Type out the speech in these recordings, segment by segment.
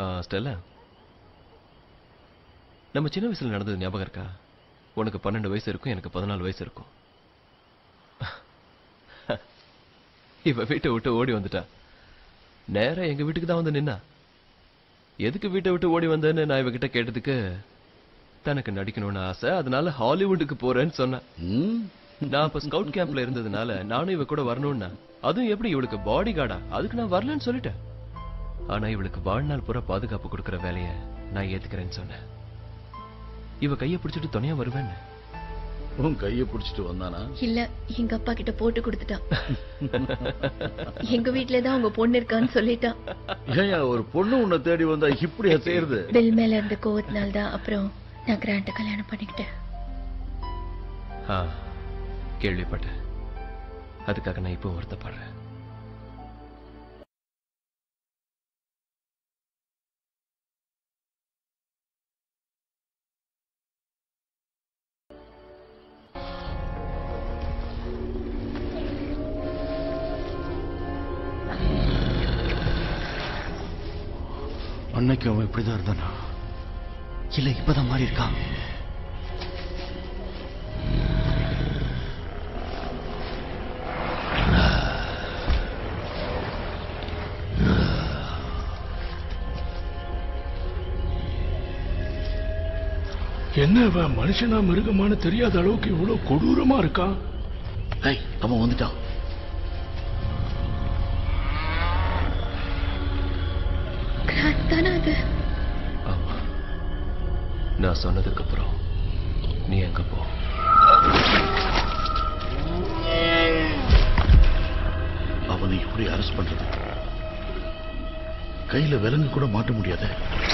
Stella, நம்ம சின்ன வயசுல நடந்தது ஞாபகம் இருக்கா? உனக்கு 12 வயசு இருக்கும், எனக்கு 14 வயசு இருக்கும். இவ வீட்டை விட்டு ஓடி வந்துட்டா. நேரா எங்க வீட்டுக்கு தான் வந்து நின்னா. எதுக்கு வீட்டை விட்டு ஓடி வந்தேன்னு நான் இவகிட்ட கேட்டதுக்கு தனக்கு நடிக்கணும்னு ஆசை, அதனால ஹாலிவுட்டுக்கு போறேன்னு சொன்னேன். நான் அப்ப ஸ்கவுட் கேம்ப்ல இருந்ததுனால நானும் இவ கூட வரணும்னா, அதுவும் எப்படி இவளுக்கு பாடி கார்டா, அதுக்கு நான் வரலன்னு சொல்லிட்டேன். ஆனா இவளுக்கு வாழ்நாள் பூரா பாதுகாப்பு கொடுக்கற வேலைய நான் ஏத்துக்கிறேன்னு சொன்னேன். இவ கைய பிடிச்சிட்டு துணையா வருவேன்னு. உன் கைய பிடிச்சிட்டு வந்தானா? இல்ல, எங்க அப்பா கிட்ட போட்டு கொடுத்துட்டா. எங்க வீட்டுலதான் உங்க பொண்ணு இருக்கான்னு சொல்லிட்டா. ஏன் ஒரு பொண்ணு உன்னை தேடி வந்தா இப்படியா செய்யறது? பில் மேல இருந்த கோவத்தினால தான் அப்புறம் நான் கிராண்ட கல்யாணம் பண்ணிக்கிட்டேன். கேள்விப்பட்டேன். அதுக்காக நான் இப்போ வருத்தப்படுறேன். அன்னைக்கு அவன் இப்படிதான் இருந்தானா? இல்ல இப்பதான் மாறி இருக்கான். என்ன மனுஷனா மிருகமான தெரியாத அளவுக்கு இவ்வளவு கொடூரமா இருக்கான். அவன் வந்துட்டான். ஆமா, நான் சொன்னதுக்கு அப்புறம் நீ எங்க போ. அவனை இப்படி அரெஸ்ட் பண்றது கையில விலங்கு கூட மாட்ட முடியாது.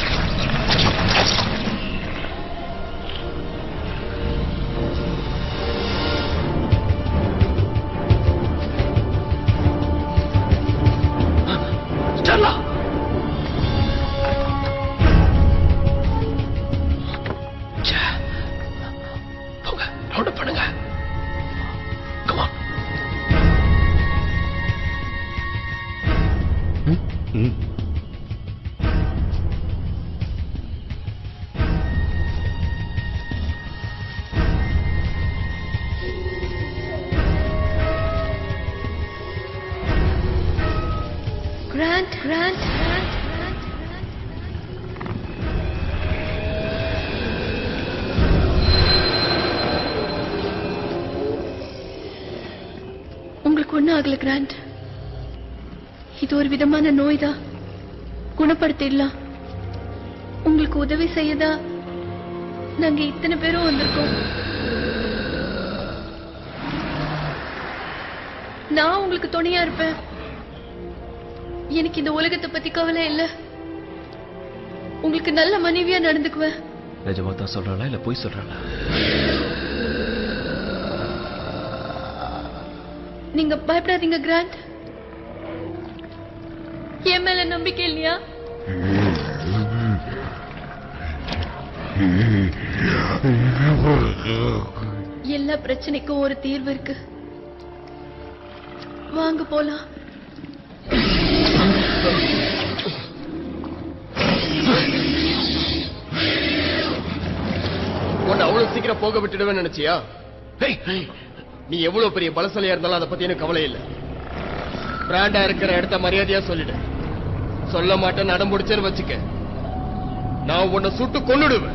உங்களுக்கு ஒண்ணும் ஆகல கிராண்ட். இது ஒரு விதமான நோய்தான், குணப்படுத்திடலாம். உங்களுக்கு உதவி செய்யதா நாங்க இத்தனை பேரும் வந்திருக்கோம். நான் உங்களுக்கு துணையா இருப்பேன். எனக்கு இந்த உலகத்தை பத்தி கவலை இல்ல. உங்களுக்கு நல்ல மனைவியா நடந்துக்குவேன். நிஜமா தான் சொல்றாளா இல்ல போய் சொல்றாளா? நீங்க பயப்படாதீங்க கிராண்ட். என் மேல நம்பிக்கை இல்லையா? எல்லா பிரச்சனைக்கும் ஒரு தீர்வு இருக்கு. வாங்க போலாம். அவ்வளவு சீக்கிரம் போக விட்டுடுவேன்னு நினைச்சியா? நீ எவ்வளவு பெரிய பலசாலியா இருந்தாலும் அதை பத்தி எனக்கு கவலை இல்லை. பிராண்டா இருக்கிற இடத்த மரியாதையா சொல்லிடு. சொல்ல மாட்டேன் நடம் முடிச்சேன்னு வச்சுக்க, நான் உன்னை சுட்டு கொன்னுடுவேன்.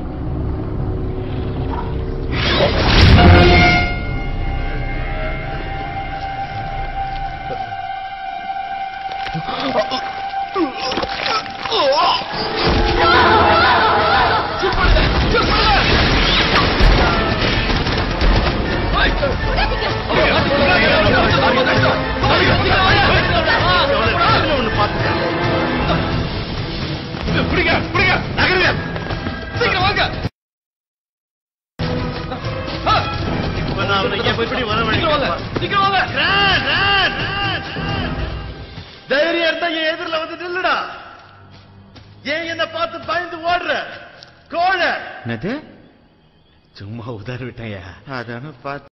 தைரியம் இருந்தா என் எதிரில் வந்து நில்லுடா. ஏன் என்ன பார்த்து பயந்து ஓடுற கோழ? சும்மா உதார விட்டாயா? அதான பார்த்து